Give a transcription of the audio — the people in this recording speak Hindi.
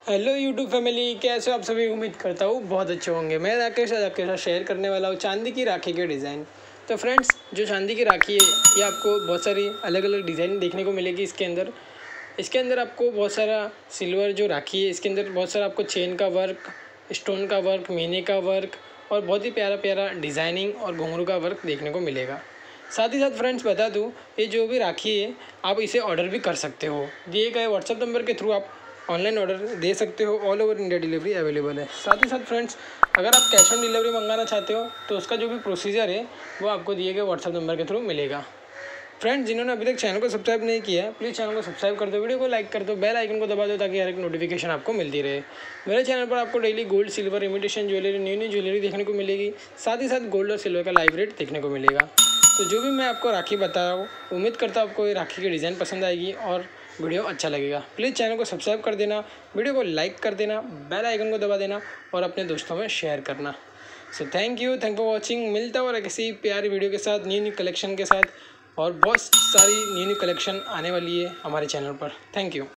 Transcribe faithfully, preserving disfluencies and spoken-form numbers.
हेलो यूट्यूब फैमिली, कैसे हो आप सभी। उम्मीद करता हूँ बहुत अच्छे होंगे। मैं राकेश आज आपके साथ शेयर करने वाला हूँ चांदी की राखी के डिज़ाइन। तो फ्रेंड्स, जो चांदी की राखी है ये आपको बहुत सारी अलग अलग डिज़ाइन देखने को मिलेगी। इसके अंदर इसके अंदर आपको बहुत सारा सिल्वर जो राखी है इसके अंदर बहुत सारा आपको चेन का वर्क, स्टोन का वर्क, मीने का वर्क और बहुत ही प्यारा प्यारा डिज़ाइनिंग और घुंघरू का वर्क देखने को मिलेगा। साथ ही साथ फ्रेंड्स बता दूँ, ये जो भी राखी है आप इसे ऑर्डर भी कर सकते हो। दिए गए व्हाट्सएप नंबर के थ्रू आप ऑनलाइन ऑर्डर दे सकते हो। All over India delivery available है। साथ ही साथ फ्रेंड्स, अगर आप कैश ऑन डिलीवरी मंगाना चाहते हो तो उसका जो भी प्रोसीजर है वो आपको दिए गए व्हाट्सएप नंबर के थ्रू मिलेगा। फ्रेंड्स, जिन्होंने अभी तक चैनल को सब्सक्राइब नहीं किया है प्लीज़ चैनल को सब्सक्राइब कर दो, वीडियो को लाइक कर दो, बेल आइकन को दबा दो ताकि हर एक नोटिफिकेशन आपको मिलती रहे। मेरे चैनल पर आपको daily gold, silver, imitation jewellery, new new jewellery देखने को मिलेगी। साथ ही साथ गोल्ड और सिल्वर का लाइव रेट देखने को मिलेगा। तो जो भी मैं आपको राखी बता रहा हूँ, उम्मीद करता हूँ आपको ये राखी की डिज़ाइन पसंद आएगी और वीडियो अच्छा लगेगा। प्लीज़ चैनल को सब्सक्राइब कर देना, वीडियो को लाइक कर देना, बेल आइकन को दबा देना और अपने दोस्तों में शेयर करना। So thank you thank for watching. मिलता हूँ किसी प्यारी वीडियो के साथ, न्यू न्यू कलेक्शन के साथ, और बहुत सारी न्यू न्यू कलेक्शन आने वाली है हमारे चैनल पर। Thank you.